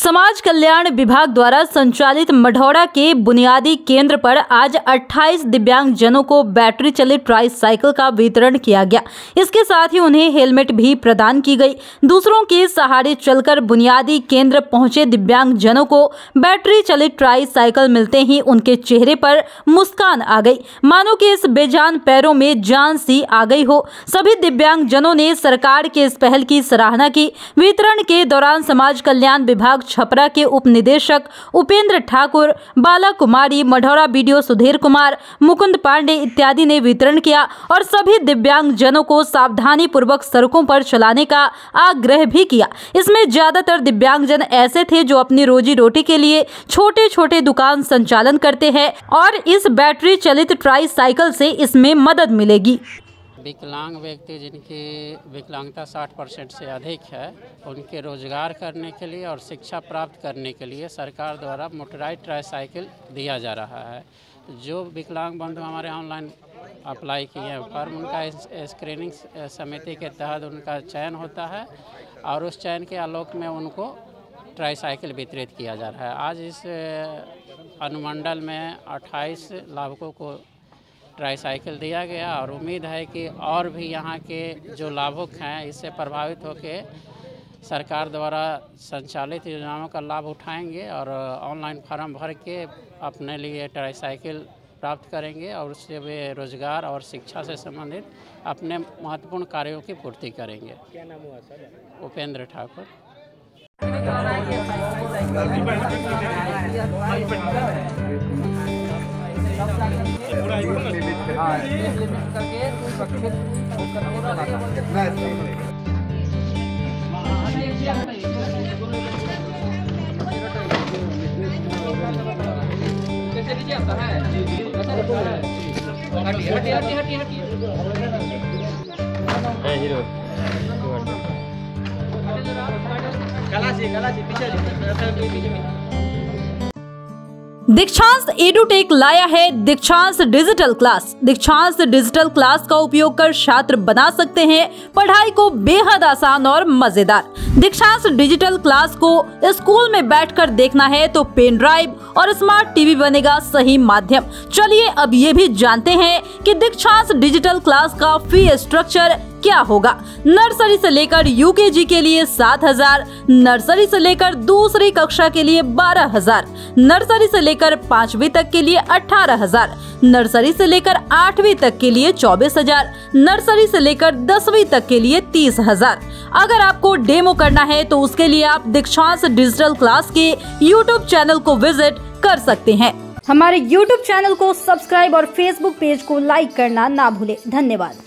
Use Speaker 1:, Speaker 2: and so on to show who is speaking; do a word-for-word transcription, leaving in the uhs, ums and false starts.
Speaker 1: समाज कल्याण विभाग द्वारा संचालित मढ़ौरा के बुनियादी केंद्र पर आज अट्ठाईस दिव्यांग जनों को बैटरी चलित ट्राई साइकिल का वितरण किया गया। इसके साथ ही उन्हें हेलमेट भी प्रदान की गई। दूसरों के सहारे चलकर बुनियादी केंद्र पहुंचे दिव्यांग जनों को बैटरी चलित ट्राई साइकिल मिलते ही उनके चेहरे पर मुस्कान आ गई, मानो कि इस बेजान पैरों में जान सी आ गई हो। सभी दिव्यांग जनों ने सरकार के इस पहल की सराहना की। वितरण के दौरान समाज कल्याण विभाग छपरा के उप निदेशक उपेंद्र ठाकुर, बाला कुमारी, मढ़ौरा बीडीओ सुधीर कुमार, मुकुंद पांडे इत्यादि ने वितरण किया और सभी दिव्यांग जनों को सावधानी पूर्वक सड़कों पर चलाने का आग्रह भी किया। इसमें ज्यादातर दिव्यांग जन ऐसे थे जो अपनी रोजी रोटी के लिए छोटे छोटे दुकान संचालन करते हैं और इस बैटरी चलित ट्राई साइकिल से इसमें मदद मिलेगी।
Speaker 2: विकलांग व्यक्ति जिनकी विकलांगता साठ परसेंट से अधिक है, उनके रोजगार करने के लिए और शिक्षा प्राप्त करने के लिए सरकार द्वारा मोटराइज ट्राई साइकिल दिया जा रहा है। जो विकलांग बंधु हमारे ऑनलाइन अप्लाई किए हैं फॉर्म, उनका स्क्रीनिंग समिति के तहत उनका चयन होता है और उस चयन के आलोक में उनको ट्राई साइकिल वितरित किया जा रहा है। आज इस अनुमंडल में अट्ठाईस लाभुकों को ट्राई साइकिल दिया गया और उम्मीद है कि और भी यहाँ के जो लाभुक हैं इससे प्रभावित होकर सरकार द्वारा संचालित योजनाओं का लाभ उठाएंगे और ऑनलाइन फॉर्म भर के अपने लिए ट्राई साइकिल प्राप्त करेंगे और उससे वे रोजगार और शिक्षा से संबंधित अपने महत्वपूर्ण कार्यों की पूर्ति करेंगे।
Speaker 3: क्या नाम हुआ सर?
Speaker 2: उपेंद्र ठाकुर।
Speaker 3: कैसे लीजिए आपका है? हटी हटी हटी हटी हटी हीरो गलासी गलासी पीछे
Speaker 1: दीक्षांत एडुटेक लाया है Dikshant digital class. Dikshant digital class का उपयोग कर छात्र बना सकते हैं पढ़ाई को बेहद आसान और मजेदार। दीक्षांत डिजिटल क्लास को स्कूल में बैठकर देखना है तो पेन ड्राइव और स्मार्ट टीवी बनेगा सही माध्यम। चलिए अब ये भी जानते हैं कि दीक्षांत डिजिटल क्लास का फी स्ट्रक्चर क्या होगा। नर्सरी से लेकर यूकेजी के लिए सात हजार, नर्सरी से लेकर दूसरी कक्षा के लिए बारह हजार, नर्सरी से लेकर पांचवी तक के लिए अठारह हजार, नर्सरी से लेकर आठवीं तक के लिए चौबीस हजार, नर्सरी से लेकर दसवीं तक के लिए तीस हजार। अगर आपको डेमो करना है तो उसके लिए आप दीक्षांत डिजिटल क्लास के यूट्यूब चैनल को विजिट कर सकते हैं। हमारे यूट्यूब चैनल को सब्सक्राइब और फेसबुक पेज को लाइक करना ना भूले। धन्यवाद।